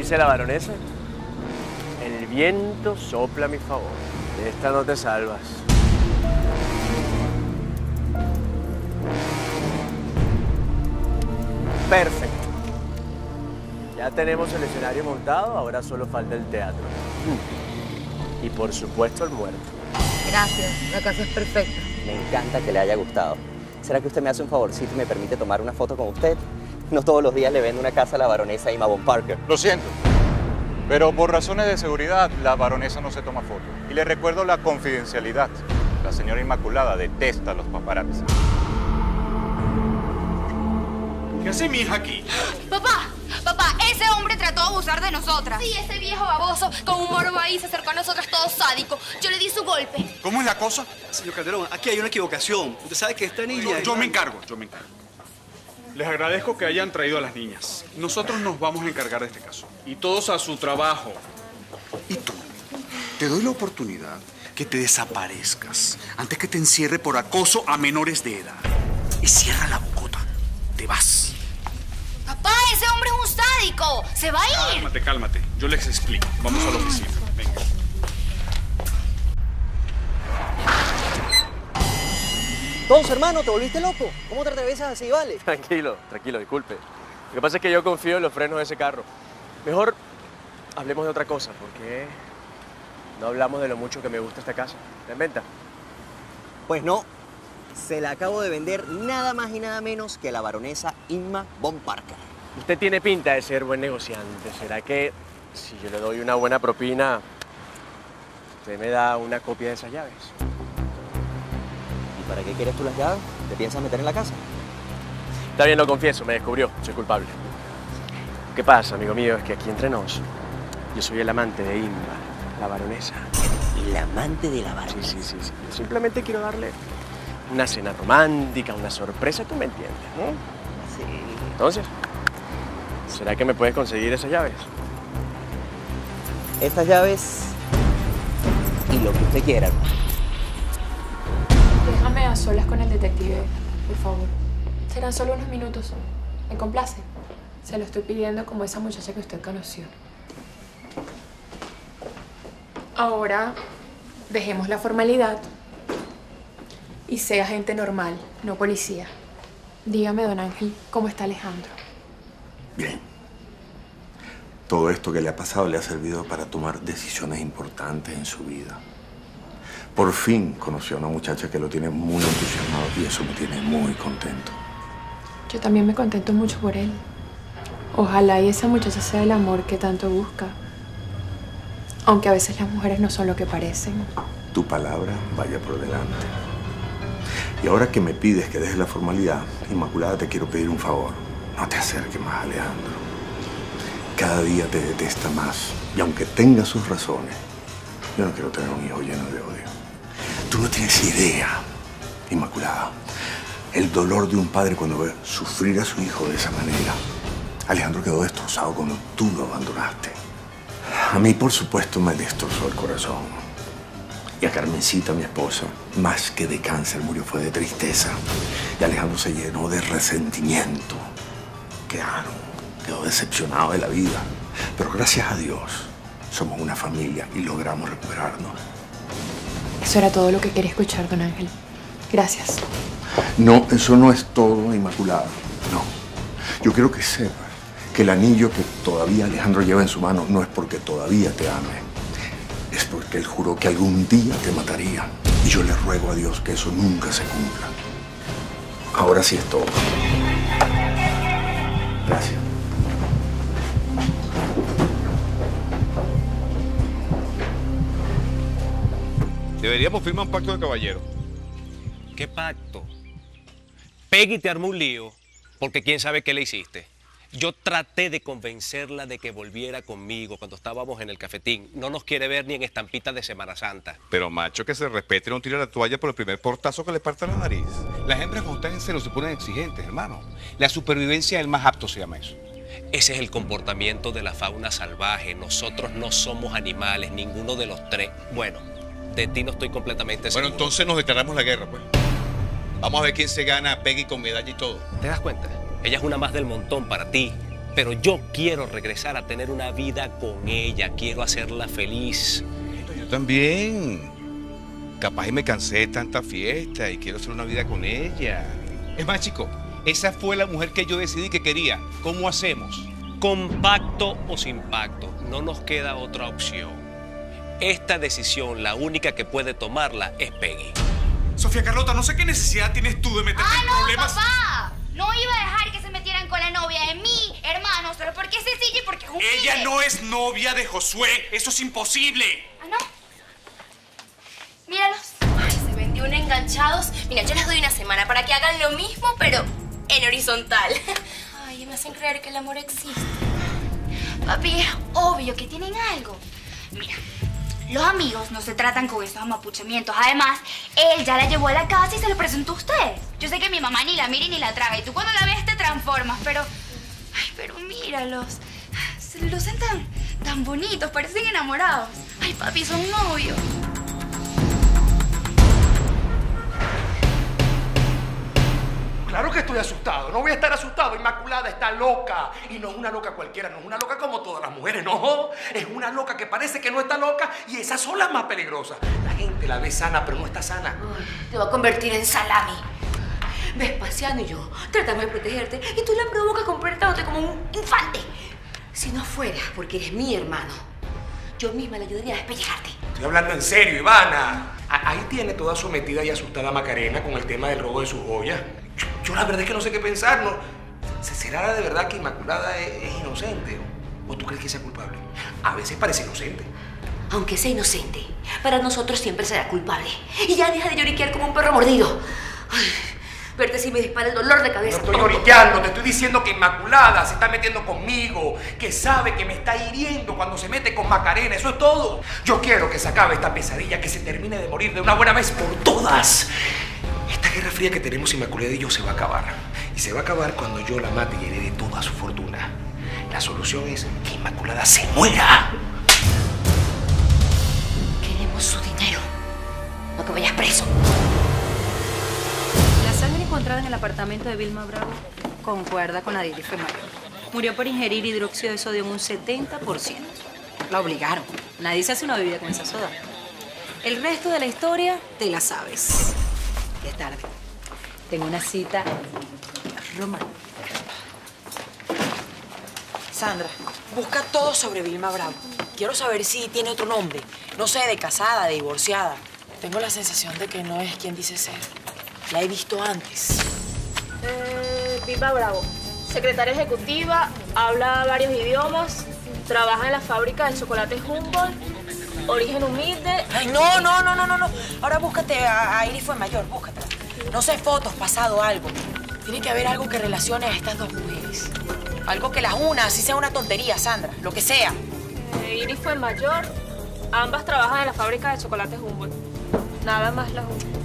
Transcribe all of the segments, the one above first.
dice la baronesa, el viento sopla a mi favor. De esta no te salvas. Perfecto. Ya tenemos el escenario montado, ahora solo falta el teatro. Y por supuesto el muerto. Gracias, la casa es perfecta. Me encanta que le haya gustado. ¿Será que usted me hace un favorcito y me permite tomar una foto con usted? No todos los días le vendo una casa a la baronesa Emma Von Parker. Lo siento, pero por razones de seguridad, la baronesa no se toma fotos. Y le recuerdo la confidencialidad. La señora Inmaculada detesta a los paparazzi. ¿Qué hace mi hija aquí? ¡Papá! ¡Papá! Ese hombre trató de abusar de nosotras. Sí, ese viejo baboso con un morbo ahí se acercó a nosotras todo sádico. Yo le di su golpe. ¿Cómo es la cosa? Señor Calderón, aquí hay una equivocación. Usted sabe que esta niña... Yo me encargo. Les agradezco que hayan traído a las niñas. Nosotros nos vamos a encargar de este caso. Y todos a su trabajo. Y tú, te doy la oportunidad que te desaparezcas antes que te encierre por acoso a menores de edad. Y cierra la bocota. Te vas. ¡Papá! ¡Ese hombre es un sádico! ¡Se va a ir! Cálmate. Yo les explico. Vamos a la oficina. Venga. Todos, hermano, ¿te volviste loco? ¿Cómo te atravesas así, vale? Tranquilo, disculpe. Lo que pasa es que yo confío en los frenos de ese carro. Mejor hablemos de otra cosa, porque no hablamos de lo mucho que me gusta esta casa. ¿Está en venta? Pues no. Se la acabo de vender nada más y nada menos que la baronesa Emma Von Parker. Usted tiene pinta de ser buen negociante. ¿Será que si yo le doy una buena propina, usted me da una copia de esas llaves? ¿Y para qué quieres tú las llaves? ¿Te piensas meter en la casa? Está bien, lo confieso, me descubrió. Soy culpable. ¿Qué pasa, amigo mío? Es que aquí entre nos, yo soy el amante de Emma, la baronesa. ¿El amante de la baronesa? Sí. Simplemente quiero darle una cena romántica, una sorpresa, tú me entiendes, ¿no? Sí. Entonces, ¿será que me puedes conseguir esas llaves? Estas llaves y lo que usted quiera, hermano. Déjame a solas con el detective, por favor. Serán solo unos minutos. ¿Me complace? Se lo estoy pidiendo como esa muchacha que usted conoció. Ahora, dejemos la formalidad y sea gente normal, no policía. Dígame, don Ángel, ¿cómo está Alejandro? Bien. Todo esto que le ha pasado le ha servido para tomar decisiones importantes en su vida. Por fin conoció a una muchacha que lo tiene muy entusiasmado y eso me tiene muy contento. Yo también me contento mucho por él. Ojalá y esa muchacha sea el amor que tanto busca. Aunque a veces las mujeres no son lo que parecen. Tu palabra vaya por delante. Y ahora que me pides que dejes la formalidad, Inmaculada, te quiero pedir un favor. No te acerques más a Alejandro. Cada día te detesta más. Y aunque tenga sus razones, yo no quiero tener un hijo lleno de odio. Tú no tienes idea, Inmaculada, el dolor de un padre cuando ve sufrir a su hijo de esa manera. Alejandro quedó destrozado cuando tú lo abandonaste. A mí, por supuesto, me destrozó el corazón. Y a Carmencita, mi esposa, más que de cáncer, murió fue de tristeza. Y Alejandro se llenó de resentimiento. Quedó decepcionado de la vida. Pero gracias a Dios, somos una familia y logramos recuperarnos. Eso era todo lo que quería escuchar, don Ángel. Gracias. No, eso no es todo, Inmaculada. No. Yo quiero que sepas que el anillo que todavía Alejandro lleva en su mano no es porque todavía te ame. Es porque él juró que algún día te mataría. Y yo le ruego a Dios que eso nunca se cumpla. Ahora sí es todo. Gracias. Deberíamos firmar un pacto de caballero. ¿Qué pacto? Peggy te armó un lío porque quién sabe qué le hiciste. Yo traté de convencerla de que volviera conmigo cuando estábamos en el cafetín. No nos quiere ver ni en estampitas de Semana Santa. Pero macho, que se respete, no tire la toalla por el primer portazo que le parta la nariz. Las hembras cuando están en celo se ponen exigentes, hermano. La supervivencia es el más apto, se llama eso. Ese es el comportamiento de la fauna salvaje. Nosotros no somos animales, ninguno de los tres. Bueno, de ti no estoy completamente seguro. Bueno, entonces nos declaramos la guerra, pues. Vamos a ver quién se gana a Peggy con medalla y todo. ¿Te das cuenta? Ella es una más del montón para ti. Pero yo quiero regresar a tener una vida con ella, quiero hacerla feliz. Yo también. Capaz y me cansé de tanta fiesta y quiero hacer una vida con ella. Es más, chico, esa fue la mujer que yo decidí que quería. ¿Cómo hacemos? Con pacto o sin pacto, no nos queda otra opción. Esta decisión, la única que puede tomarla es Peggy. Sofía Carlota, no sé qué necesidad tienes tú de meterte en problemas. ¡Papá! No iba a dejar que se metieran con la novia de mi hermano, solo porque es sencilla y porque es humilde. Ella no es novia de Josué. Eso es imposible. ¿Ah, no? Míralos. Ay, se vendió un enganchados. Mira, yo les doy una semana para que hagan lo mismo, pero en horizontal. Ay, me hacen creer que el amor existe. Papi, es obvio que tienen algo. Mira, los amigos no se tratan con esos amapuchamientos. Además, él ya la llevó a la casa y se lo presentó a ustedes. Yo sé que mi mamá ni la mira ni la traga. Y tú cuando la ves te transformas, pero... Ay, pero míralos. Se lucen tan bonitos, parecen enamorados. Ay, papi, son novios. Claro que estoy asustado. No voy a estar asustado. Inmaculada está loca. Y no es una loca cualquiera. No es una loca como todas las mujeres. No. Es una loca que parece que no está loca. Y esas son las más peligrosas. La gente la ve sana, pero no está sana. Ay, te va a convertir en salami. Vespasiano y yo tratamos de protegerte y tú la provocas comportándote como un infante. Si no fuera porque eres mi hermano, yo misma le ayudaría a despellejarte. Estoy hablando en serio, Ivana. Ahí tiene toda sometida y asustada a Macarena con el tema del robo de sus joyas. Yo la verdad es que no sé qué pensar, ¿no? ¿Será de verdad que Inmaculada es inocente? ¿O tú crees que sea culpable? A veces parece inocente. Aunque sea inocente, para nosotros siempre será culpable. Y ya deja de lloriquear como un perro mordido. Ay, verte si me dispara el dolor de cabeza. No estoy lloriqueando, te estoy diciendo que Inmaculada se está metiendo conmigo, que sabe que me está hiriendo cuando se mete con Macarena, eso es todo. Yo quiero que se acabe esta pesadilla, que se termine de morir de una buena vez por todas. Esta guerra fría que tenemos Inmaculada y yo se va a acabar. Y se va a acabar cuando yo la mate y herede toda su fortuna. La solución es que Inmaculada se muera. Queremos su dinero, no que vayas preso. La sangre encontrada en el apartamento de Vilma Bravo concuerda con la de Jennifer Mayor. Murió por ingerir hidróxido de sodio en un 70%. La obligaron. Nadie se hace una bebida con esa soda. El resto de la historia te la sabes. Ya es tarde. Tengo una cita romántica. Sandra, busca todo sobre Vilma Bravo. Quiero saber si tiene otro nombre. No sé, de casada, de divorciada. Tengo la sensación de que no es quien dice ser. La he visto antes. Vilma Bravo, secretaria ejecutiva, habla varios idiomas, trabaja en la fábrica de chocolate Humboldt, origen humilde. Ay, no. Ahora búscate a Iris Fuenmayor, búscatela. No sé, fotos, pasado, algo. Tiene que haber algo que relacione a estas dos mujeres. Algo que las una, así sea una tontería, Sandra, lo que sea. Iris Fuenmayor, ambas trabajan en la fábrica de chocolate Humboldt. Nada más las une.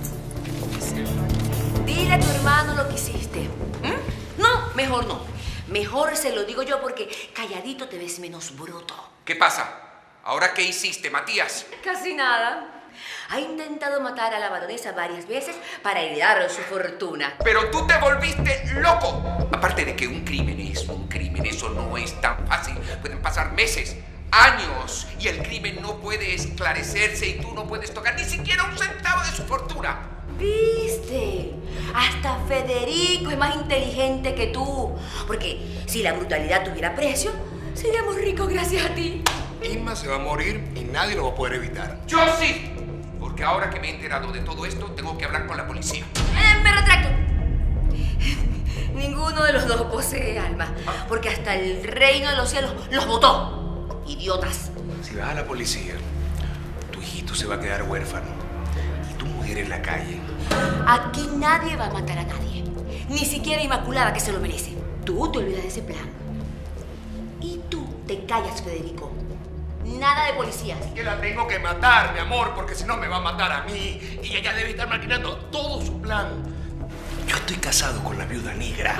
Dile a tu hermano lo que hiciste. No, mejor no. Mejor se lo digo yo porque calladito te ves menos bruto. ¿Qué pasa? ¿Ahora qué hiciste, Matías? Casi nada. Ha intentado matar a la baronesa varias veces para heredar su fortuna. Pero tú te volviste loco. Aparte de que un crimen es un crimen, eso no es tan fácil. Pueden pasar meses, años, y el crimen no puede esclarecerse y tú no puedes tocar ni siquiera un centavo de su fortuna. ¿Viste? Hasta Federico es más inteligente que tú. Porque si la brutalidad tuviera precio, seríamos ricos gracias a ti. Inma se va a morir y nadie lo va a poder evitar. ¡Yo sí! Porque ahora que me he enterado de todo esto, tengo que hablar con la policía. Me retracto. Ninguno de los dos posee alma. Porque hasta el reino de los cielos los votó. Idiotas. Si vas a la policía, tu hijito se va a quedar huérfano. Y tu mujer en la calle. Aquí nadie va a matar a nadie. Ni siquiera Inmaculada, que se lo merece. Tú te olvidas de ese plan. Y tú te callas, Federico. Nada de policías. Que la tengo que matar, mi amor, porque si no me va a matar a mí. Y ella debe estar maquinando todo su plan. Yo estoy casado con la viuda negra.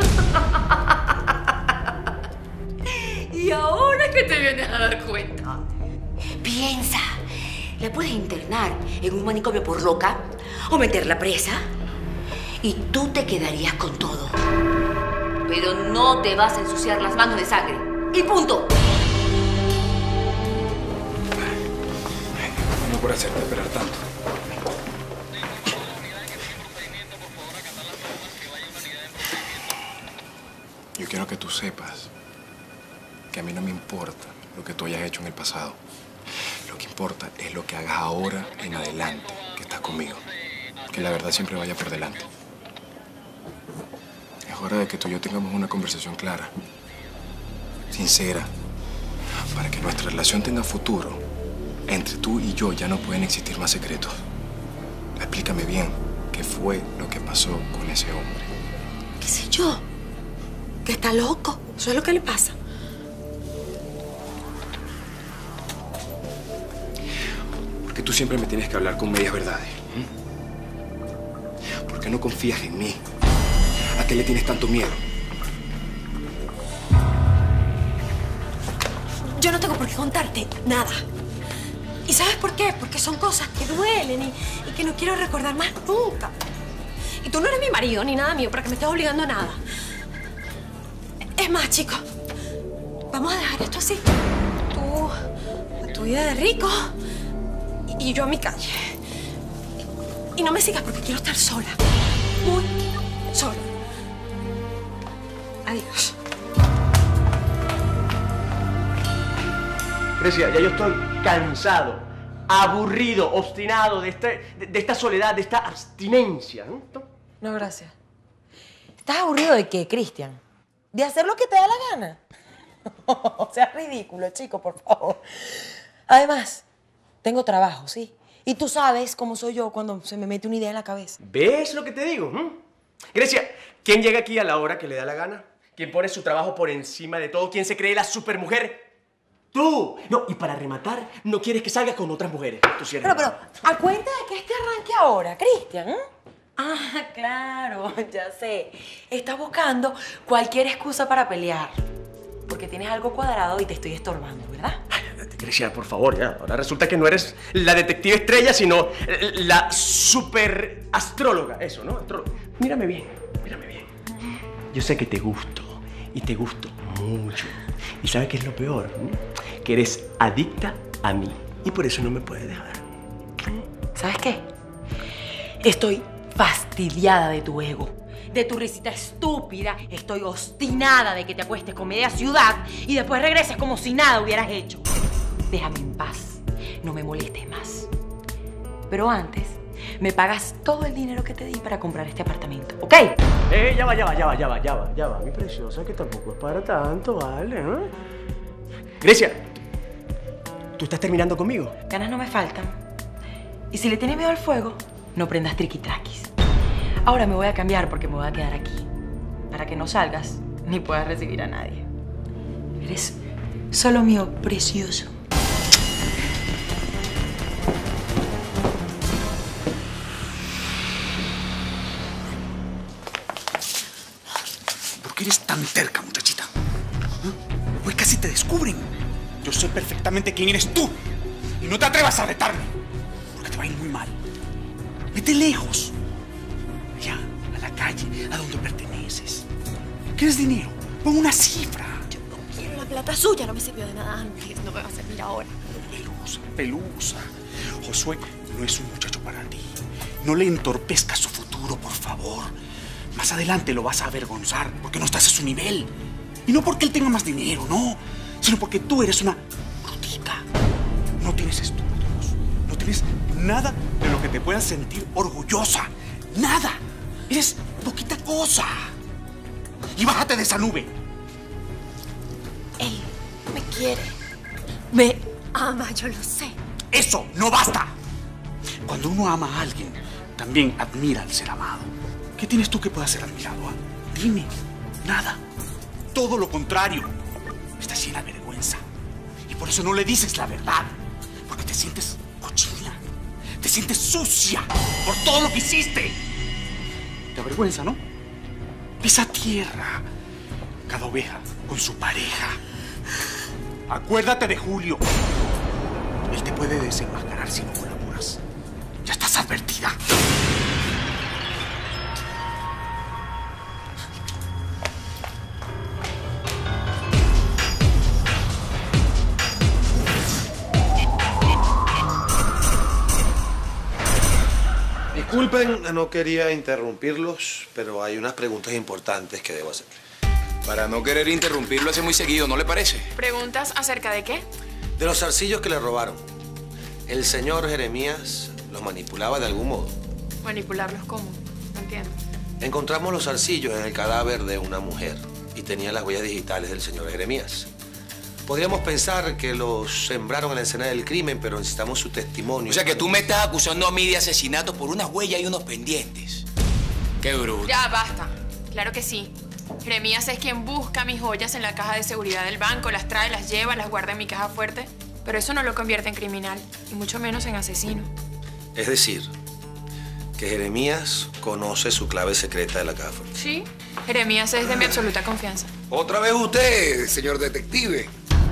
¿Y ahora que te vienes a dar cuenta? Piensa. La puedes internar en un manicomio por loca o meterla presa. Y tú te quedarías con todo. pero no te vas a ensuciar las manos de sangre. ¡Y punto! No por hacerte esperar tanto. Yo quiero que tú sepas que a mí no me importa lo que tú hayas hecho en el pasado. Lo que importa es lo que hagas ahora en adelante, que estás conmigo. Que la verdad siempre vaya por delante. Es hora de que tú y yo tengamos una conversación clara, sincera, para que nuestra relación tenga futuro. Entre tú y yo ya no pueden existir más secretos. Explícame bien qué fue lo que pasó con ese hombre. ¿Qué sé yo? ¿Que está loco? Eso es lo que le pasa. Porque tú siempre me tienes que hablar con medias verdades. ¿Por qué no confías en mí? ¿A qué le tienes tanto miedo? Yo no tengo por qué contarte nada. ¿Y sabes por qué? Porque son cosas que duelen y que no quiero recordar más nunca. Y tú no eres mi marido ni nada mío para que me estés obligando a nada. Es más, chicos, vamos a dejar esto así. Tú a tu vida de rico y yo a mi calle. Y no me sigas porque quiero estar sola. Muy sola. Adiós. Grecia, ya yo estoy cansado, aburrido, obstinado de esta soledad, de esta abstinencia. No, gracias. ¿Estás aburrido de qué, Cristian? ¿De hacer lo que te da la gana? O sea, ridículo, chico, por favor. Además, tengo trabajo, ¿sí? Y tú sabes cómo soy yo cuando se me mete una idea en la cabeza. ¿Ves lo que te digo? Grecia, ¿quién llega aquí a la hora que le da la gana? ¿Quién pone su trabajo por encima de todo? ¿Quién se cree la supermujer? ¡Tú! No, y para rematar, no quieres que salgas con otras mujeres. Tú sí eres Pero, ¿a cuenta de que este arranque ahora, Cristian? Ah, claro, ya sé. Estás buscando cualquier excusa para pelear. Porque tienes algo cuadrado y te estoy estorbando, ¿verdad? Grecia, por favor, ya. Ahora resulta que no eres la detective estrella, sino la super astróloga. Eso, ¿no? Astróloga. Mírame bien, mírame bien. Yo sé que te gusto, y te gusto mucho. ¿Y sabes qué es lo peor? Que eres adicta a mí, y por eso no me puedes dejar. ¿Sabes qué? Estoy fastidiada de tu ego, de tu risita estúpida. Estoy obstinada de que te acuestes con media ciudad y después regreses como si nada hubieras hecho. Déjame en paz, no me molestes más. Pero antes, me pagas todo el dinero que te di para comprar este apartamento, ¿ok? Ya va, mi preciosa, que tampoco es para tanto, ¿vale? Grecia, ¿tú estás terminando conmigo? Ganas no me faltan. Y si le tienes miedo al fuego, no prendas triquitraquis. Ahora me voy a cambiar porque me voy a quedar aquí. Para que no salgas ni puedas recibir a nadie. Eres solo mío, precioso. ¿Por qué eres tan terca, muchachita? Hoy casi te descubren. Yo sé perfectamente quién eres tú. Y no te atrevas a retarme, porque te va a ir muy mal. Vete lejos. Allá, a la calle, a donde perteneces. ¿Quieres dinero? Pon una cifra. Yo no quiero la plata suya, no me sirvió de nada antes, no me va a servir ahora. Pelusa. Josué no es un muchacho para ti. No le entorpezcas su futuro, por favor. Más adelante lo vas a avergonzar porque no estás a su nivel. Y no porque él tenga más dinero, no. Sino porque tú eres una brutita. No tienes estudios. No tienes nada de lo que te puedas sentir orgullosa. Nada. Eres poquita cosa. Y bájate de esa nube. Él me quiere. Me ama, yo lo sé. Eso no basta. Cuando uno ama a alguien, también admira al ser amado. ¿Qué tienes tú que pueda ser admirado? Dime. Nada. Todo lo contrario. Estás llena de vergüenza. Y por eso no le dices la verdad. Porque te sientes cochina. Te sientes sucia por todo lo que hiciste. Te avergüenza, ¿no? Pisa tierra. Cada oveja con su pareja. Acuérdate de Julio. Él te puede desenmascarar si no colaboras. Ya estás advertida. Disculpen, no quería interrumpirlos, pero hay unas preguntas importantes que debo hacer. Para no querer interrumpirlo hace muy seguido, ¿no le parece? ¿Preguntas acerca de qué? De los zarcillos que le robaron. ¿El señor Jeremías los manipulaba de algún modo? Manipularlos cómo, no entiendo. Encontramos los zarcillos en el cadáver de una mujer y tenían las huellas digitales del señor Jeremías. Podríamos pensar que los sembraron en la escena del crimen, pero necesitamos su testimonio. O sea que tú me estás acusando a mí de asesinato por unas huellas y unos pendientes. Qué bruto. Ya, basta. Claro que sí. Jeremías es quien busca mis joyas en la caja de seguridad del banco, las trae, las lleva, las guarda en mi caja fuerte. Pero eso no lo convierte en criminal, y mucho menos en asesino. Es decir, que Jeremías conoce su clave secreta de la caja fuerte. Sí, Jeremías es de mi absoluta confianza. Otra vez usted, señor detective.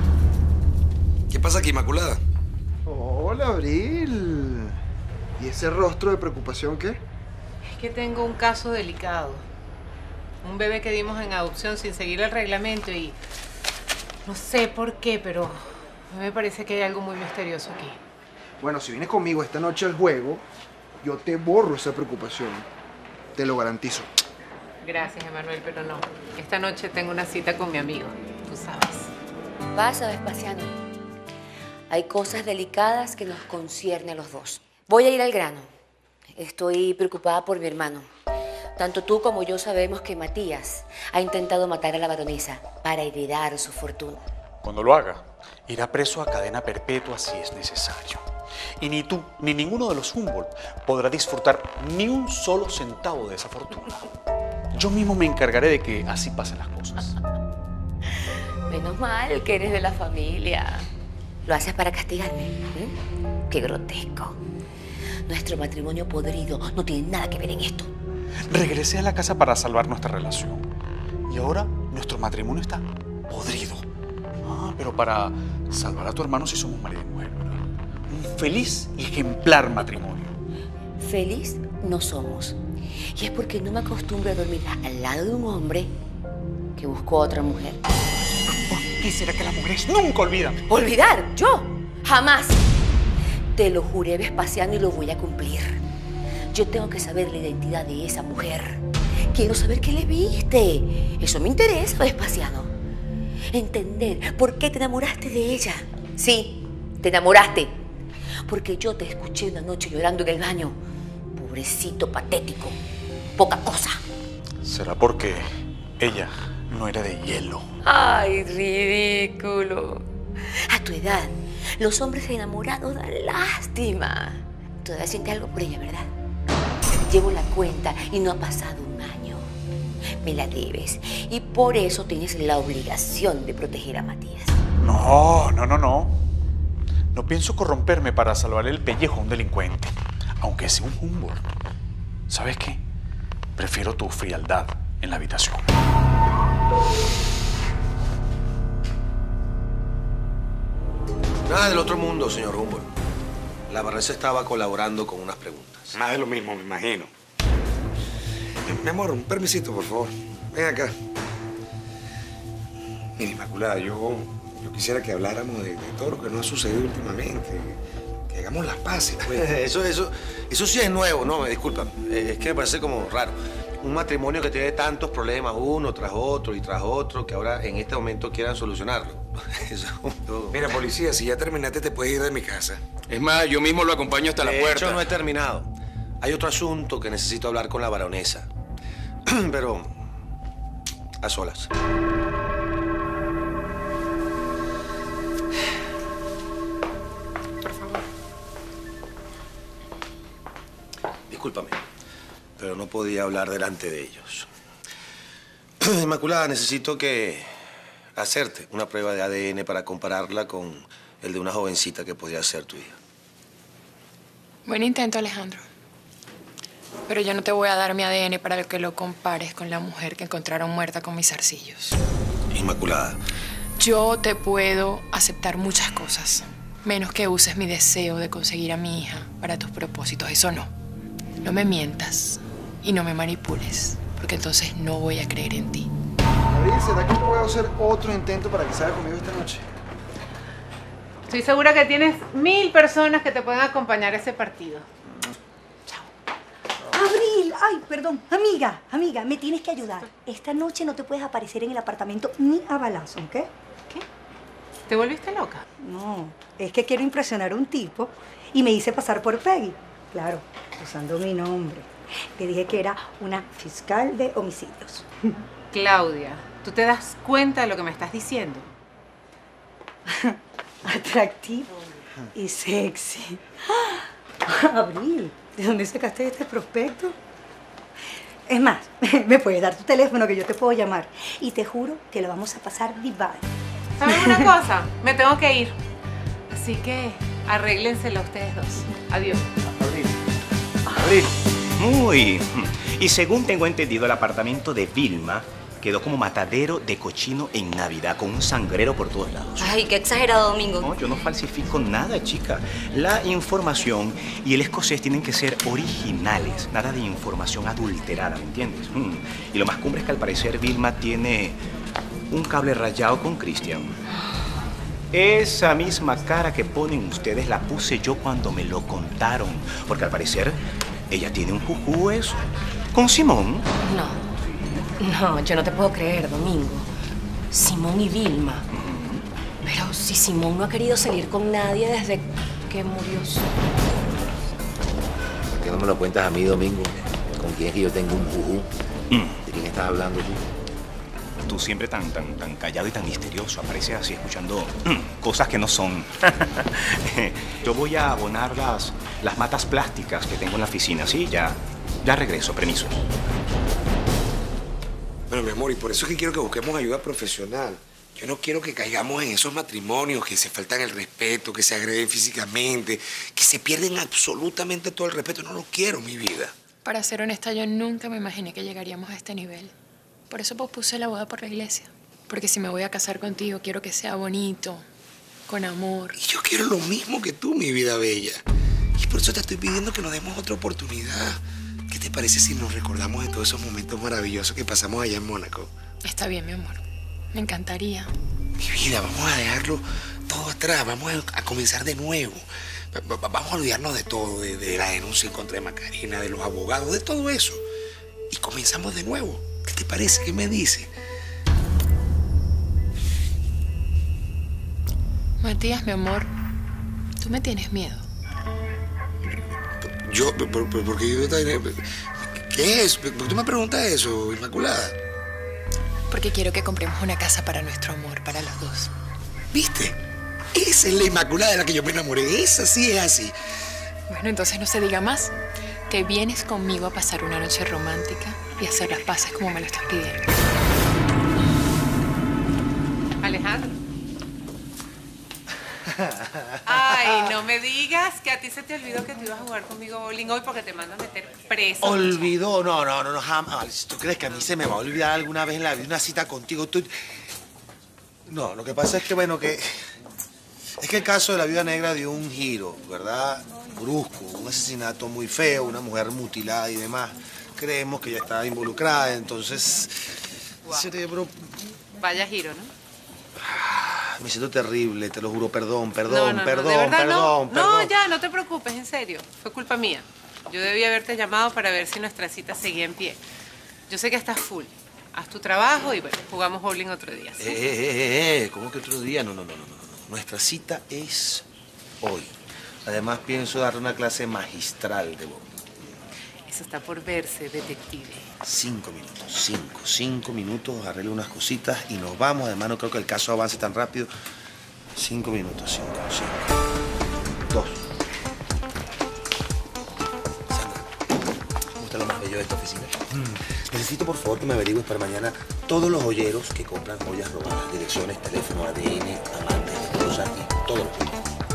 ¿Qué pasa aquí, Inmaculada? Hola, Abril. ¿Y ese rostro de preocupación qué? Es que tengo un caso delicado. Un bebé que dimos en adopción sin seguir el reglamento y... no sé por qué, pero a mí me parece que hay algo muy misterioso aquí. Bueno, si vienes conmigo esta noche al juego, yo te borro esa preocupación. Te lo garantizo. Gracias, Emanuel, pero no. Esta noche tengo una cita con mi amigo, tú sabes. Pasa, Vespasiano. Hay cosas delicadas que nos conciernen a los dos. Voy a ir al grano. Estoy preocupada por mi hermano. Tanto tú como yo sabemos que Matías ha intentado matar a la baronesa para heredar su fortuna. Cuando lo haga, irá preso a cadena perpetua si es necesario. Y ni tú, ni ninguno de los Humboldt podrá disfrutar ni un solo centavo de esa fortuna. Yo mismo me encargaré de que así pasen las cosas. Menos mal que eres de la familia. ¿Lo haces para castigarme? Qué grotesco. Nuestro matrimonio podrido no tiene nada que ver en esto. Regresé a la casa para salvar nuestra relación. Y ahora nuestro matrimonio está podrido. Ah, pero para salvar a tu hermano sí somos marido y mujer, ¿verdad? Un feliz y ejemplar matrimonio. Feliz no somos. Y es porque no me acostumbro a dormir al lado de un hombre que buscó a otra mujer. ¿Por qué será que las mujeres nunca olvidan? ¿Olvidar? ¿Yo? Jamás. Te lo juré, Vespasiano, y lo voy a cumplir. Yo tengo que saber la identidad de esa mujer. Quiero saber qué le viste. Eso me interesa, Vespasiano. Entender por qué te enamoraste de ella. Sí, te enamoraste. Porque yo te escuché una noche llorando en el baño. Pobrecito, patético. Poca cosa. Será porque ella no era de hielo. Ay, ridículo. A tu edad, los hombres enamorados dan lástima. Todavía sientes algo por ella, ¿verdad? Llevo la cuenta y no ha pasado un año. Me la debes. Y por eso tienes la obligación de proteger a Matías. No. No pienso corromperme para salvarle el pellejo a un delincuente. Aunque sea un Humboldt. ¿Sabes qué? Prefiero tu frialdad en la habitación. Nada del otro mundo, señor Humboldt. La baronesa estaba colaborando con unas preguntas. Más de lo mismo, me imagino. Mi amor, un permisito, por favor. Ven acá. Mira, Inmaculada, yo quisiera que habláramos de todo lo que nos ha sucedido últimamente. Que hagamos las paces, pues. Eso sí es nuevo, ¿no? Me disculpan. Es que me parece como raro. Un matrimonio que tiene tantos problemas, uno tras otro y tras otro, que ahora en este momento quieran solucionarlo. Mira, policía, si ya terminaste, te puedes ir de mi casa. Es más, yo mismo lo acompaño hasta la puerta. De hecho, no he terminado. Hay otro asunto que necesito hablar con la baronesa. Pero a solas. Por favor. Discúlpame, pero no podía hablar delante de ellos. Inmaculada, necesito hacerte una prueba de ADN para compararla con el de una jovencita que podría ser tu hija. Buen intento, Alejandro. Pero yo no te voy a dar mi ADN para que lo compares con la mujer que encontraron muerta con mis zarcillos. Inmaculada. Yo te puedo aceptar muchas cosas, menos que uses mi deseo de conseguir a mi hija para tus propósitos. Eso no. No me mientas y no me manipules, porque entonces no voy a creer en ti. Abril, ¿será que puedo hacer otro intento para que salga conmigo esta noche? Estoy segura que tienes 1000 personas que te pueden acompañar a ese partido. Ay, perdón. Amiga, me tienes que ayudar. Esta noche no te puedes aparecer en el apartamento ni a balazo, ¿ok? ¿Qué? ¿Te volviste loca? No, es que quiero impresionar a un tipo y me hice pasar por Peggy. Claro, usando mi nombre. Le dije que era una fiscal de homicidios. Claudia, ¿tú te das cuenta de lo que me estás diciendo? Atractivo y sexy. Abril, ¿de dónde sacaste este prospecto? Es más, me puedes dar tu teléfono que yo te puedo llamar. Y te juro que lo vamos a pasar divine. ¿Saben una cosa? Me tengo que ir. Así que arréglenselo ustedes dos. Adiós. Abril. Muy. Y según tengo entendido, el apartamento de Vilma quedó como matadero de cochino en Navidad, con un sangrero por todos lados. Ay, qué exagerado, Domingo. No, yo no falsifico nada, chica. La información y el escocés tienen que ser originales. Nada de información adulterada, ¿me entiendes? Y lo más cumbre es que al parecer Vilma tiene un cable rayado con Christian. Esa misma cara que ponen ustedes la puse yo cuando me lo contaron. Porque al parecer ella tiene un juju eso. ¿Con Simón? No, yo no te puedo creer, Domingo. Simón y Vilma. Pero si Simón no ha querido salir con nadie desde que murió su... ¿Por qué no me lo cuentas a mí, Domingo? ¿Con quién es que yo tengo un juju? ¿De quién estás hablando tú? Tú siempre tan callado y tan misterioso. Apareces así escuchando cosas que no son. Yo voy a abonar las matas plásticas que tengo en la oficina. Sí, ya regreso. Permiso. Bueno, mi amor, y por eso es que quiero que busquemos ayuda profesional. Yo no quiero que caigamos en esos matrimonios que se faltan el respeto, que se agreden físicamente, que se pierden absolutamente todo el respeto. No lo quiero, mi vida. Para ser honesta, yo nunca me imaginé que llegaríamos a este nivel. Por eso pospuse la boda por la iglesia. Porque si me voy a casar contigo, quiero que sea bonito, con amor. Y yo quiero lo mismo que tú, mi vida bella. Y por eso te estoy pidiendo que nos demos otra oportunidad. ¿Qué te parece si nos recordamos de todos esos momentos maravillosos que pasamos allá en Mónaco? Está bien, mi amor. Me encantaría. Mi vida, vamos a dejarlo todo atrás. Vamos a comenzar de nuevo. Vamos a olvidarnos de todo, de la denuncia en contra de Macarena, de los abogados, de todo eso. Y comenzamos de nuevo. ¿Qué te parece? ¿Qué me dice? Matías, mi amor, tú me tienes miedo. Yo, porque yo también... ¿Qué es? ¿Por qué tú me preguntas eso, Inmaculada? Porque quiero que compremos una casa para nuestro amor, para los dos. ¿Viste? Esa es la Inmaculada de la que yo me enamoré. Esa sí es así. Bueno, entonces no se diga más. Te vienes conmigo a pasar una noche romántica y hacer las paces como me lo estás pidiendo. Alejandro. Ay, no me digas que a ti se te olvidó que tú ibas a jugar conmigo bowling hoy porque te mandan a meter preso. Olvidó, no, jamás. ¿Tú crees que a mí se me va a olvidar alguna vez en la vida una cita contigo? No, lo que pasa es que, bueno, es que el caso de la Viuda Negra dio un giro, ¿verdad? Brusco, un asesinato muy feo, una mujer mutilada y demás. Creemos que ella estaba involucrada, entonces... Wow. Cerebro... Vaya giro, ¿no? Me siento terrible, te lo juro. Perdón. De verdad, no, ya, no te preocupes, en serio. Fue culpa mía. Yo debí haberte llamado para ver si nuestra cita seguía en pie. Yo sé que estás full. Haz tu trabajo y bueno, jugamos bowling otro día. ¿Sí? ¿Cómo que otro día? No. Nuestra cita es hoy. Además, pienso dar una clase magistral de bowling. Eso está por verse, detective. 5 minutos, 5 minutos, arreglo unas cositas y nos vamos. Además, no creo que el caso avance tan rápido. 5 minutos, 5. 2. Sandra, ¿cómo está lo más bello de esta oficina? Necesito, por favor, que me averigües para mañana todos los joyeros que compran joyas robadas. Direcciones, teléfono, ADN, amantes, esposas y todo lo que...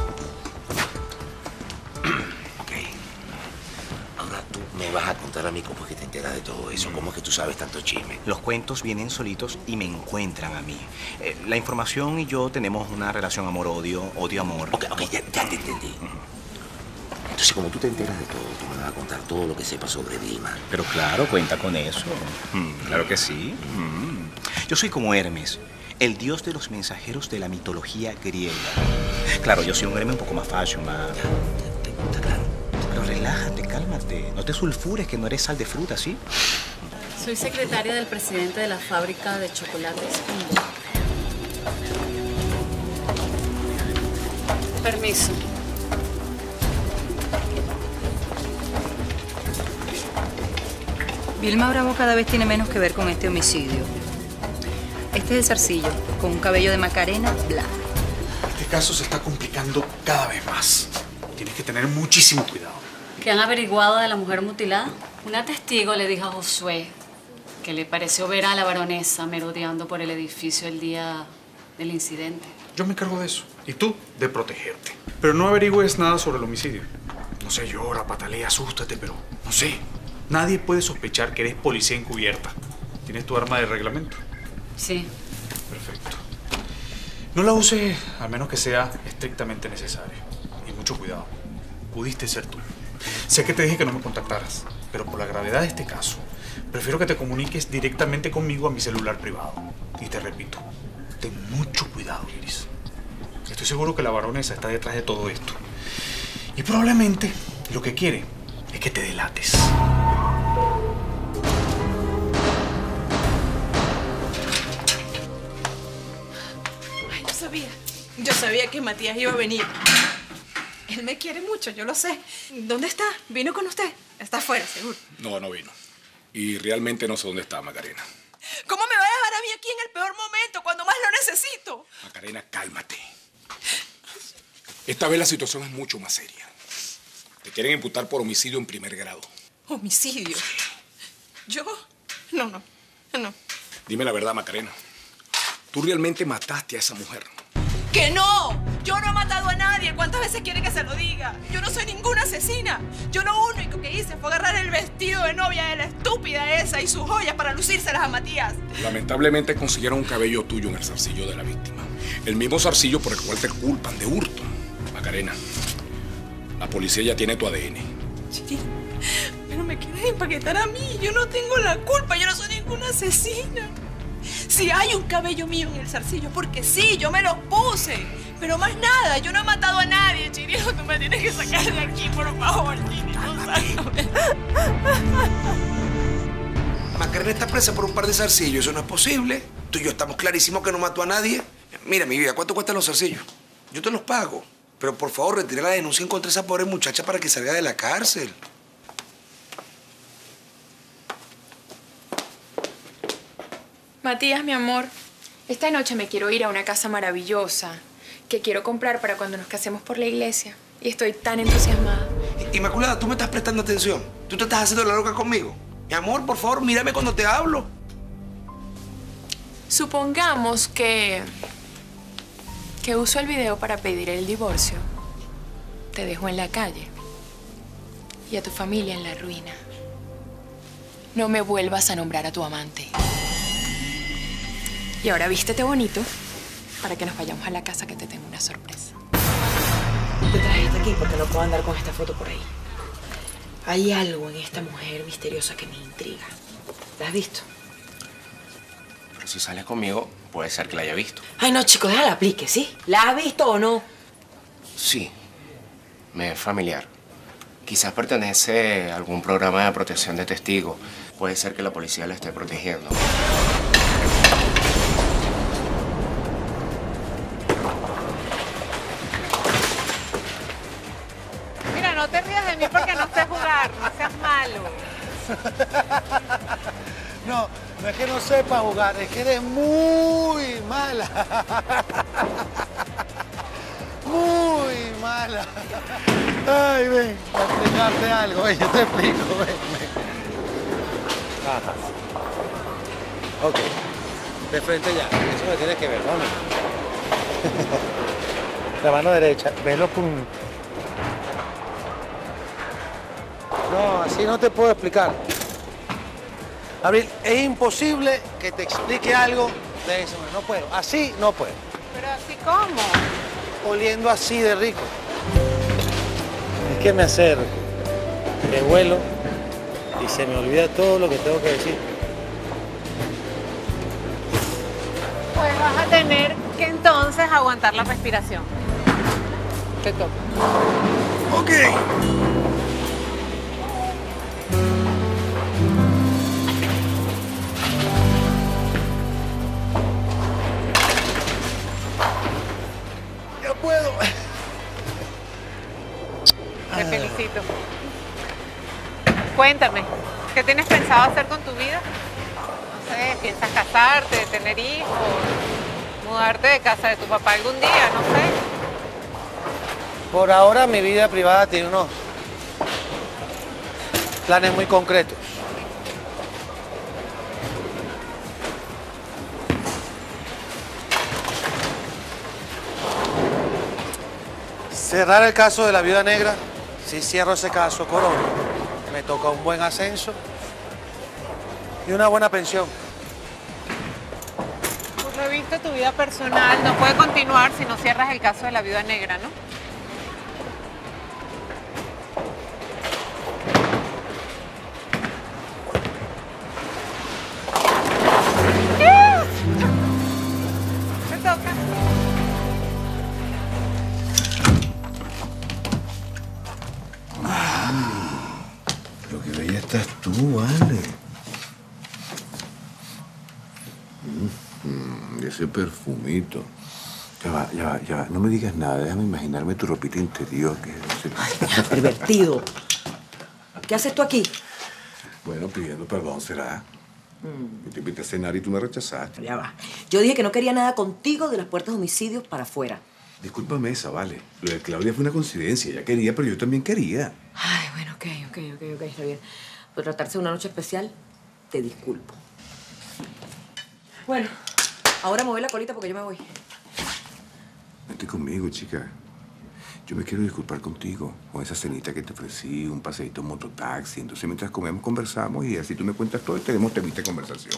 Me vas a contar a mí cómo es que te enteras de todo eso, cómo es que tú sabes tanto chisme. Los cuentos vienen solitos y me encuentran a mí. La información y yo tenemos una relación amor-odio, odio-amor. Ok, ya te entendí. Entonces, como tú te enteras de todo, tú me vas a contar todo lo que sepas sobre Vilma. Pero claro, cuenta con eso. Claro que sí. Yo soy como Hermes, el dios de los mensajeros de la mitología griega. Claro, yo soy un Hermes un poco más fashion, más... Está claro. Pero relájate, cálmate. No te sulfures, que no eres sal de fruta, ¿sí? Soy secretaria del presidente de la fábrica de chocolates Humboldt. Permiso. Vilma Bravo cada vez tiene menos que ver con este homicidio. Este es el zarcillo, con un cabello de Macarena blanco. Este caso se está complicando cada vez más. Tienes que tener muchísimo cuidado. ¿Qué han averiguado de la mujer mutilada? Una testigo le dijo a Josué que le pareció ver a la baronesa merodeando por el edificio el día del incidente. Yo me encargo de eso. Y tú, de protegerte. Pero no averigües nada sobre el homicidio. No sé, llora, patalea, asústate, pero no sé. Nadie puede sospechar que eres policía encubierta. ¿Tienes tu arma de reglamento? Sí. Perfecto. No la uses a menos que sea estrictamente necesario. Y mucho cuidado. Pudiste ser tú. Sé que te dije que no me contactaras, pero por la gravedad de este caso, prefiero que te comuniques directamente conmigo a mi celular privado. Y te repito, ten mucho cuidado, Iris. Estoy seguro que la baronesa está detrás de todo esto. Y probablemente lo que quiere es que te delates. Ay, yo sabía que Matías iba a venir. Él me quiere mucho, yo lo sé. ¿Dónde está? ¿Vino con usted? Está afuera, seguro. No, no vino. Y realmente no sé dónde está Macarena. ¿Cómo me va a dejar a mí aquí en el peor momento, cuando más lo necesito? Macarena, cálmate. Esta vez la situación es mucho más seria. Te quieren imputar por homicidio en primer grado. ¿Homicidio? ¿Yo? No. Dime la verdad, Macarena. ¿Tú realmente mataste a esa mujer? ¡Que no! Yo no he matado a nadie. ¿Cuántas veces quiere que se lo diga? Yo no soy ninguna asesina. Yo lo único que hice fue agarrar el vestido de novia de la estúpida esa y sus joyas para lucírselas a Matías. Lamentablemente consiguieron un cabello tuyo en el zarcillo de la víctima. El mismo zarcillo por el cual te culpan de hurto. Macarena, la policía ya tiene tu ADN. Sí, pero me quieren empaquetar a mí. Yo no tengo la culpa. Yo no soy ninguna asesina. Si hay un cabello mío en el zarcillo, porque sí, yo me lo puse. Pero más nada, yo no he matado a nadie, Chirino. Tú me tienes que sacar de aquí, por favor, Chirino. Sácame. Macarena está presa por un par de zarcillos. Eso no es posible. Tú y yo estamos clarísimos que no mató a nadie. Mira, mi vida, ¿cuánto cuestan los zarcillos? Yo te los pago. Pero por favor, retira la denuncia en contra de esa pobre muchacha para que salga de la cárcel. Matías, mi amor, esta noche me quiero ir a una casa maravillosa que quiero comprar para cuando nos casemos por la iglesia. Y estoy tan entusiasmada. Inmaculada, tú me estás prestando atención. Tú te estás haciendo la loca conmigo. Mi amor, por favor, mírame cuando te hablo. Supongamos que uso el video para pedir el divorcio. Te dejo en la calle y a tu familia en la ruina. No me vuelvas a nombrar a tu amante. Y ahora vístete bonito para que nos vayamos a la casa, que te tengo una sorpresa. Te trajiste aquí porque no puedo andar con esta foto por ahí. Hay algo en esta mujer misteriosa que me intriga. ¿La has visto? Pero si sales conmigo, puede ser que la haya visto. Ay, no, chico, déjala aplique, ¿sí? ¿La has visto o no? Sí, me es familiar. Quizás pertenece a algún programa de protección de testigos. Puede ser que la policía la esté protegiendo. Mira, no te rías de mí porque no sé jugar, no seas malo. No es que no sepa jugar, es que eres muy mala. Muy mala. Ay, ven, a explicarte algo, ven, yo te explico, ven. Ajá. Ok, de frente ya, eso me tienes que ver, vamos. La mano derecha, ves los puntos. No, así no te puedo explicar. Abril, es imposible que te explique algo de eso. No puedo. Así no puedo. ¿Pero así cómo? Oliendo así de rico. Es que me acerco, me vuelo y se me olvida todo lo que tengo que decir. Pues vas a tener que entonces aguantar la respiración. Te toca. Ok. ¿Qué tienes pensado hacer con tu vida? No sé, ¿piensas casarte, tener hijos, mudarte de casa de tu papá algún día? No sé. Por ahora mi vida privada tiene unos planes muy concretos. Cerrar el caso de la viuda negra. Si cierro ese caso, corono, me toca un buen ascenso y una buena pensión. Por lo visto, tu vida personal no puede continuar si no cierras el caso de la viuda negra, ¿no? Te toca. Lo que bella estás tú, vale. Ese perfumito. Ya va. No me digas nada. Déjame imaginarme tu ropita interior. Pervertido. ¿Qué haces tú aquí? Bueno, pidiendo perdón, ¿será? Yo te invité a cenar y tú me rechazaste. Ya va. Yo dije que no quería nada contigo de las puertas de homicidios para afuera. Discúlpame esa, vale. Lo de Claudia fue una coincidencia. Ella quería, pero yo también quería. Ay, bueno, ok, está bien. Por tratarse de una noche especial, te disculpo. Bueno, ahora mueve la colita porque yo me voy. Vente conmigo, chica. Yo me quiero disculpar contigo con esa cenita que te ofrecí, un paseíto en mototaxi. Entonces, mientras comemos, conversamos y así tú me cuentas todo y tenemos temita de conversación.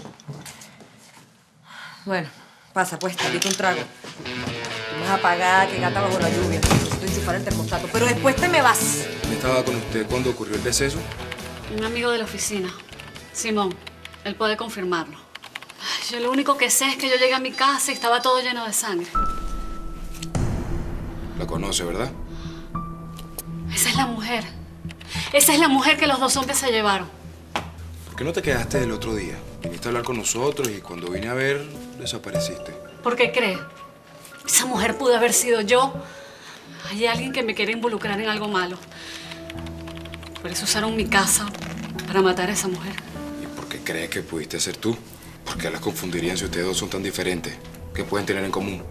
Bueno, pasa pues, te invito un trago. Vamos a pagar, que gata bajo la lluvia. Necesito enchufar el termostato, pero después te me vas. ¿Estaba con usted cuando ocurrió el deceso? Un amigo de la oficina, Simón. Él puede confirmarlo. Ay, yo lo único que sé es que yo llegué a mi casa y estaba todo lleno de sangre. La conoce, ¿verdad? Esa es la mujer. Esa es la mujer que los dos hombres se llevaron. ¿Por qué no te quedaste el otro día? Viniste a hablar con nosotros y cuando vine a ver, desapareciste. ¿Por qué cree? Esa mujer pudo haber sido yo. Hay alguien que me quiere involucrar en algo malo. Por eso usaron mi casa para matar a esa mujer. ¿Y por qué crees que pudiste ser tú? ¿Por qué las confundirían si ustedes dos son tan diferentes? ¿Qué pueden tener en común?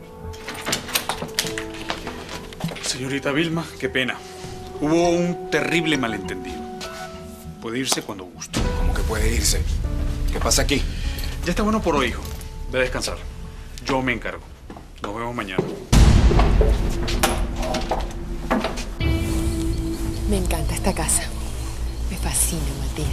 Señorita Vilma, qué pena. Hubo un terrible malentendido. Puede irse cuando guste. ¿Cómo que puede irse? ¿Qué pasa aquí? Ya está bueno por hoy, hijo. Ve a descansar. Yo me encargo. Nos vemos mañana. Me encanta esta casa. Me fascina, Matías.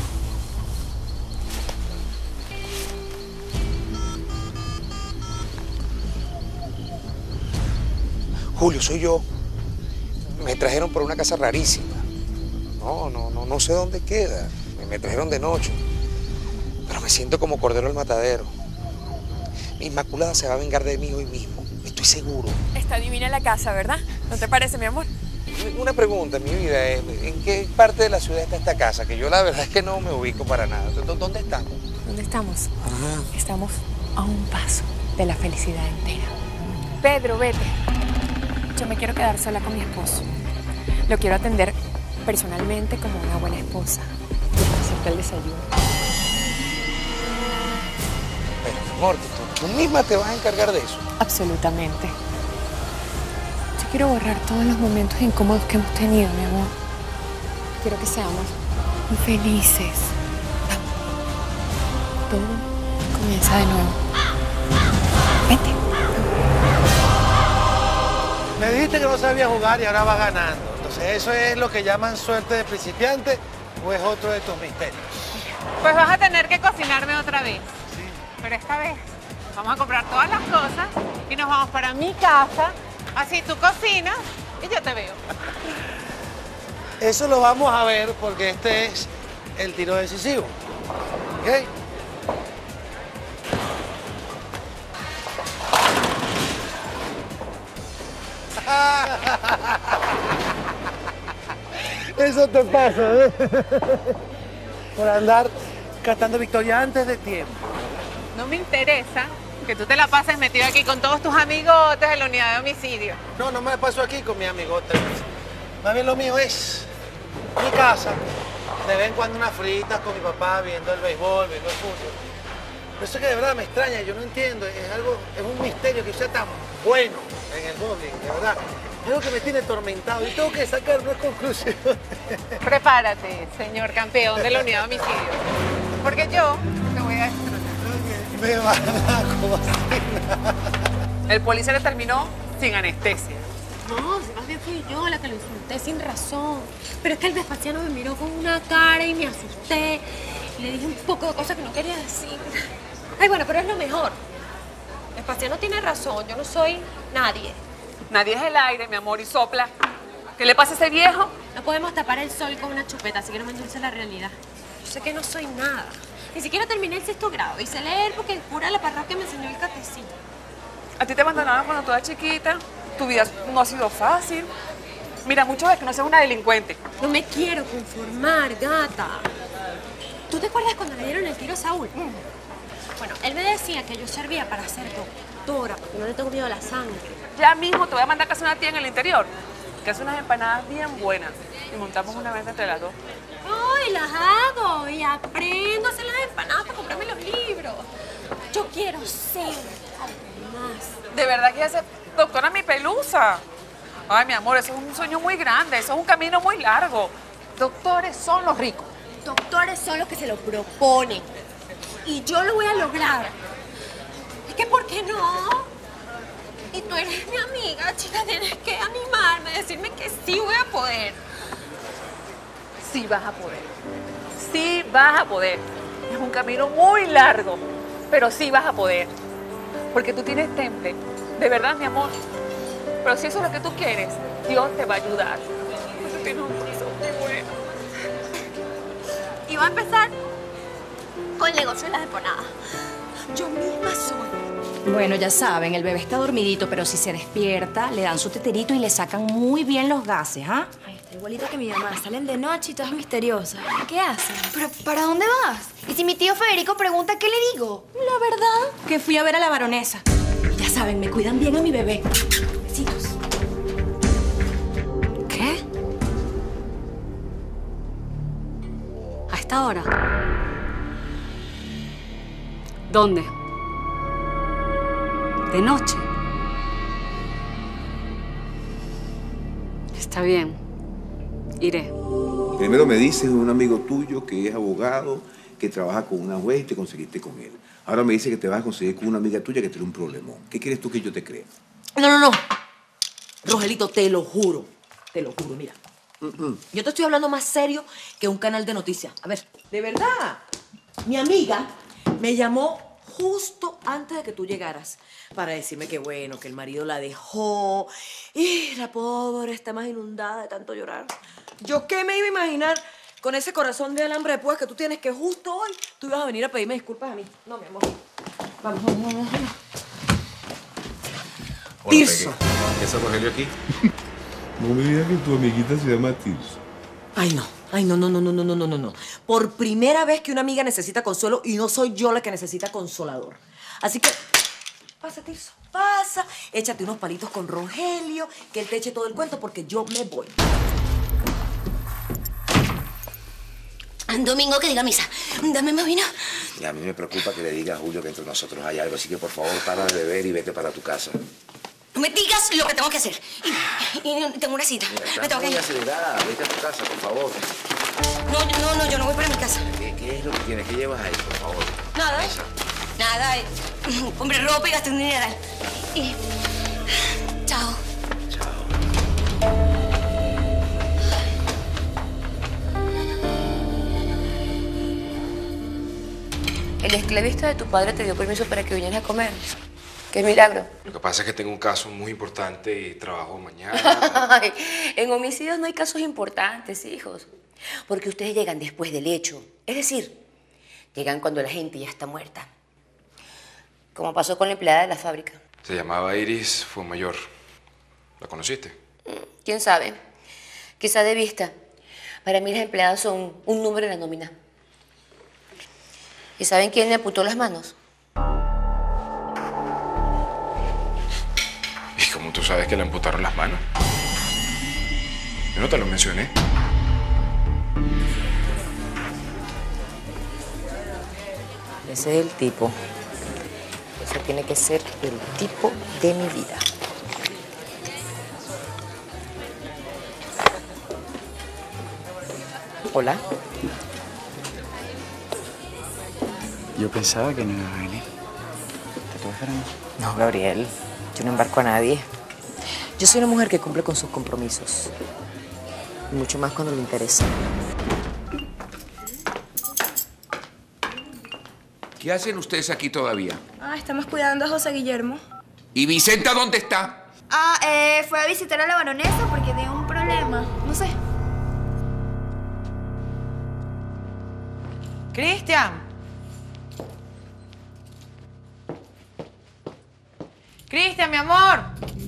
Julio, soy yo. Me trajeron por una casa rarísima. No sé dónde queda. Me trajeron de noche. Pero me siento como cordero al matadero. Mi Inmaculada se va a vengar de mí hoy mismo. Estoy seguro. Está divina la casa, ¿verdad? ¿No te parece, mi amor? Una pregunta, mi vida. ¿En qué parte de la ciudad está esta casa? Que yo la verdad es que no me ubico para nada. ¿Dónde estamos? ¿Dónde estamos? Ajá. Estamos a un paso de la felicidad entera. Pedro, vete. Yo me quiero quedar sola con mi esposo. Lo quiero atender personalmente como una buena esposa. Quiero hacerte el desayuno. Pero, amor, ¿tú misma te vas a encargar de eso? Absolutamente. Yo quiero borrar todos los momentos incómodos que hemos tenido, mi amor. Quiero que seamos muy felices. Todo comienza de nuevo. Vente. Me dijiste que no sabía jugar y ahora vas ganando. Entonces, ¿eso es lo que llaman suerte de principiante o es otro de tus misterios? Pues vas a tener que cocinarme otra vez. Sí. Pero esta vez vamos a comprar todas las cosas y nos vamos para mi casa. Así tú cocinas y yo te veo. Eso lo vamos a ver porque este es el tiro decisivo. ¿Ok? Eso te pasa, ¿eh? Por andar cantando victoria antes de tiempo. No me interesa que tú te la pases metido aquí con todos tus amigotes de la unidad de homicidio. No me paso aquí con mi amigote. Más bien lo mío es mi casa, de vez en cuando unas fritas con mi papá viendo el béisbol, viendo el fútbol. Pero eso es que de verdad me extraña, yo no entiendo, es un misterio que sea tan bueno en el bowling, de verdad. Es algo que me tiene atormentado y tengo que sacar una conclusión. Prepárate, señor campeón de la unidad de homicidio. Porque yo te voy a destrozar. Me van a cocinar. El policía le terminó sin anestesia. No, si más bien fui yo la que lo insulté sin razón. Pero es que el Vespasiano me miró con una cara y me asusté. Y le dije un poco de cosas que no quería decir. Ay, bueno, pero es lo mejor. Vespasiano tiene razón, yo no soy nadie. Nadie es el aire, mi amor, y sopla. ¿Qué le pasa a ese viejo? No podemos tapar el sol con una chupeta, así que no me endulce la realidad. Yo sé que no soy nada. Ni siquiera terminé el 6º grado. Hice leer porque el cura de la parroquia me enseñó el catecismo. A ti te abandonaron cuando tú eras chiquita. Tu vida no ha sido fácil. Mira, muchos ves que no seas una delincuente. No me quiero conformar, gata. ¿Tú te acuerdas cuando le dieron el tiro a Saúl? Bueno, él me decía que yo servía para ser doctora, porque no le tengo miedo a la sangre. Ya mismo te voy a mandar a casa una tía en el interior, que hace unas empanadas bien buenas. Y montamos una venta entre las dos. ¡Ay, las hago! Y aprendo a hacer las empanadas para comprarme los libros. Yo quiero ser algo más. ¿De verdad quieres ser doctora mi pelusa? Ay, mi amor, eso es un sueño muy grande, eso es un camino muy largo. Doctores son los ricos. Doctores son los que se lo proponen. Y yo lo voy a lograr. Es que, ¿por qué no? Y tú eres mi amiga, chica, tienes que animarme, decirme que sí voy a poder. Sí vas a poder. Sí vas a poder. Es un camino muy largo, pero sí vas a poder. Porque tú tienes temple. De verdad, mi amor. Pero si eso es lo que tú quieres, Dios te va a ayudar. Porque tienes un corazón muy bueno. Y va a empezar con el negocio de las empanadas. Yo misma soy. Bueno, ya saben, el bebé está dormidito, pero si se despierta, le dan su teterito y le sacan muy bien los gases, ¿ah? Ay, está igualita que mi mamá. Salen de noche y todas misteriosas. ¿Qué hacen? ¿Pero para dónde vas? Y si mi tío Federico pregunta, ¿qué le digo? La verdad, que fui a ver a la baronesa. Y ya saben, me cuidan bien a mi bebé. Besitos. ¿Qué? ¿A esta hora? ¿Dónde? ¿De noche? Está bien. Iré. Primero me dices de un amigo tuyo que es abogado, que trabaja con una juez y te conseguiste con él. Ahora me dice que te vas a conseguir con una amiga tuya que tiene un problemón. ¿Qué quieres tú que yo te crea? No. Rogelito, te lo juro, mira. Yo te estoy hablando más serio que un canal de noticias. A ver, de verdad, mi amiga me llamó justo antes de que tú llegaras para decirme que bueno, que el marido la dejó y la pobre está más inundada de tanto llorar. ¿Yo qué me iba a imaginar con ese corazón de alambre de púas que tú tienes que justo hoy tú ibas a venir a pedirme disculpas a mí? No, mi amor. Vamos. Tirso. ¿Qué es Rogelio aquí? No me digas que tu amiguita se llama Tirso. Ay, no. Por primera vez que una amiga necesita consuelo y no soy yo la que necesita consolador. Así que, pasa, Tirso, pasa. Échate unos palitos con Rogelio, que él te eche todo el cuento porque yo me voy. Domingo, que diga misa. Dame más vino. Y a mí me preocupa que le diga a Julio que entre nosotros hay algo, así que por favor para de beber y vete para tu casa. No me digas lo que tengo que hacer. Y tengo una cita. Me tengo que ir. Acelerada, vete a tu casa, por favor. No, yo no voy para mi casa. ¿Qué es lo que tienes? ¿Qué llevas ahí, por favor? Nada. Compré ropa y gasté un dineral. Y... Chao. El esclavista de tu padre te dio permiso para que vinieras a comer. ¡Qué milagro! Lo que pasa es que tengo un caso muy importante y trabajo mañana. Ay, en homicidios no hay casos importantes, hijos. Porque ustedes llegan después del hecho. Es decir, llegan cuando la gente ya está muerta. Como pasó con la empleada de la fábrica. Se llamaba Iris Fuenmayor. ¿La conociste? ¿Quién sabe? Quizá de vista. Para mí las empleadas son un número en la nómina. ¿Y saben quién le amputó las manos? ¿Y cómo tú sabes que le amputaron las manos? Yo no te lo mencioné. Ese es el tipo. Ese tiene que ser el tipo de mi vida. Hola. Yo pensaba que no ibas a venir. ¿Te estuve esperando? No, Gabriel. Yo no embarco a nadie. Yo soy una mujer que cumple con sus compromisos. Y mucho más cuando le interesa. ¿Qué hacen ustedes aquí todavía? Estamos cuidando a José Guillermo. ¿Y Vicenta dónde está? Fue a visitar a la baronesa porque tiene un problema. No sé. ¡Cristian! ¡Cristian, mi amor!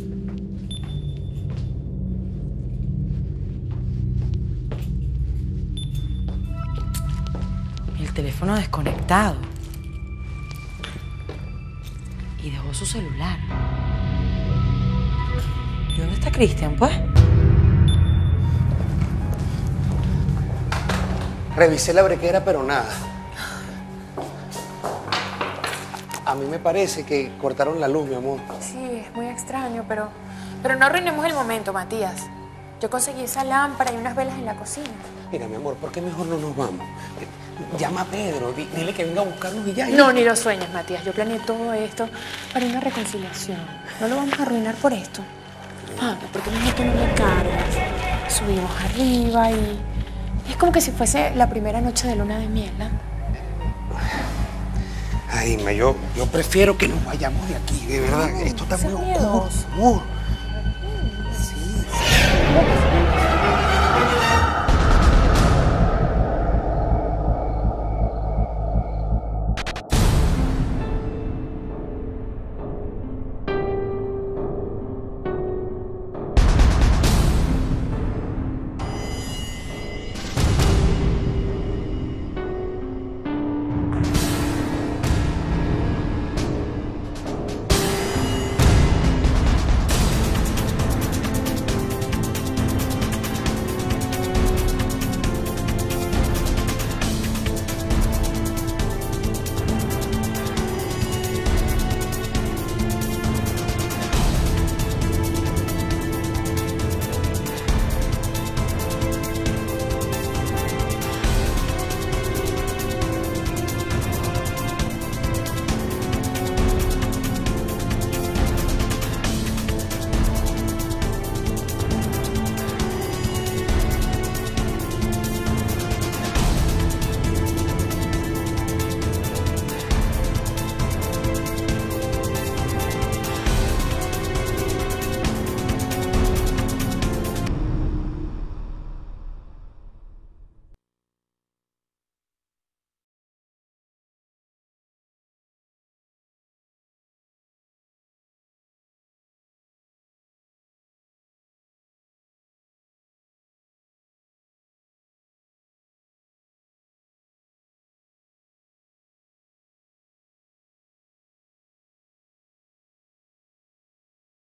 El teléfono desconectado. Y dejó su celular. ¿Y dónde está Cristian, pues? Revisé la brequera, pero nada. A mí me parece que cortaron la luz, mi amor. Sí, es muy extraño, pero no arruinemos el momento, Matías. Yo conseguí esa lámpara y unas velas en la cocina. Mira, mi amor, ¿por qué mejor no nos vamos? Llama a Pedro, dile que venga a buscarnos y ya. No, ni lo sueñes, Matías. Yo planeé todo esto para una reconciliación. No lo vamos a arruinar por esto. ¿Por qué mejor tú no me cargas? Subimos arriba y es como que si fuese la primera noche de luna de miel, ¿no? Ay, yo prefiero que nos vayamos de aquí, de verdad. Esto está muy oscuro, amor. Sí.